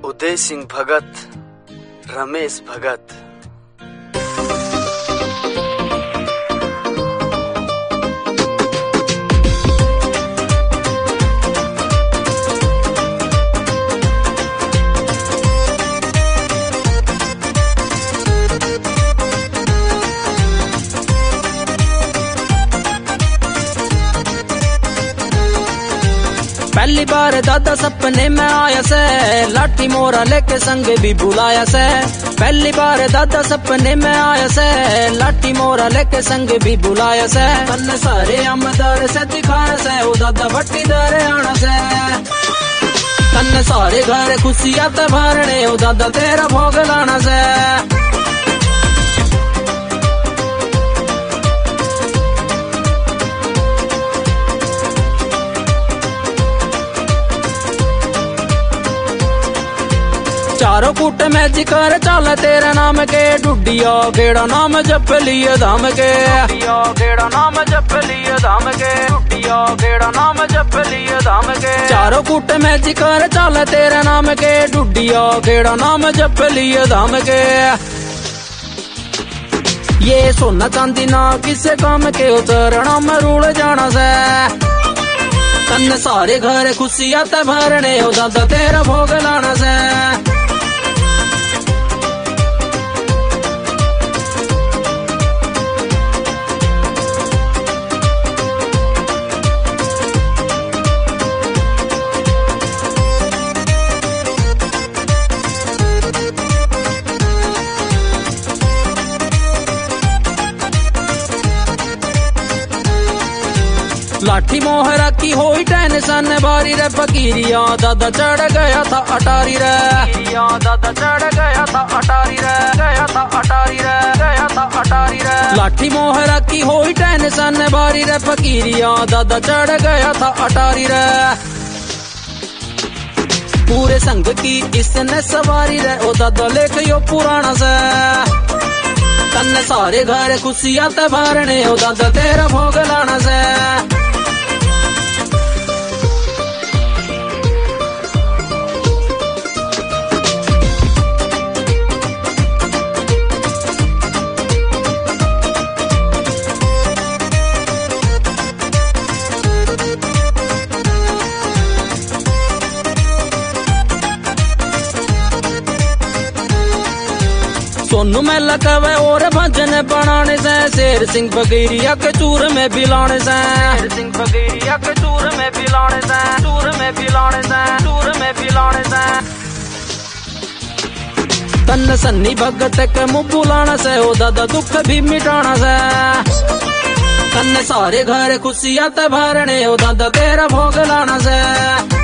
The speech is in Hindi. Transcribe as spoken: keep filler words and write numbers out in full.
उदय सिंह भगत, रमेश भगत। पहली बार दादा सपने में आया से, लाठी मोरा लेके संग भी बुलाया से। पहली बार दादा सपने में आया से, लाठी मोरा लेके संग भी बुलाया से। तन्ने सारे अमदार से दिखाया से, ओ दादा भट्टी दारे आना से। तन्ने सारे घर खुशियां ते भरने, ओ दादा तेरा भोग लाना से। चारों कूट में जिक्र चल तेरे नाम के, डुडिया गेड़ा नाम जप लिए धाम के। डुडिया गेड़ा नाम जप लिए धाम के, डुडिया गेड़ा नाम जप लिए धाम के। चारों कूट में जिक्र चल तेरे नाम के, डुडिया गेड़ा नाम जप लिए धाम के। ये सोना चांदी ना किसे काम के, चरणा में रूल जाना से। तन्ने सारे घर खुशियां ते भरने, ओ दादा तेरा भोग लाना से। लाठी मोहरा की होई टेंशन बारी रे, फकीरिया दादा चढ़ गया था अटारी रे। फकीरिया दादा चढ़ गया था अटारी रे, गया था अटारी रे, गया था अटारी रे। लाठी मोहरा की होई टेंशन बारी रे, फकीरिया दादा चढ़ गया था अटारी रे। पूरे संग की इसने सवारी रे, ओ दादा लेख यो पुराना से। तन्ने सारे घर खुशियां ते भरने, ओ दादा तेरा भोग लाना से। सोनू में लकवे और भजन बनाने से, शेर सिंह बगैरिया के चूर में बिलाने से। शेर सिंह बगैरिया के चूर में बिलाने से, चूर में बिलाने से, चूर में बिलाने से। तन सन्नी भगत के मुँह बुलाना से, ओ दादा दुख भी मिटाना से। तन सारे घर खुशियां ते भरने, ओ दादा तेरा भोग लाना से।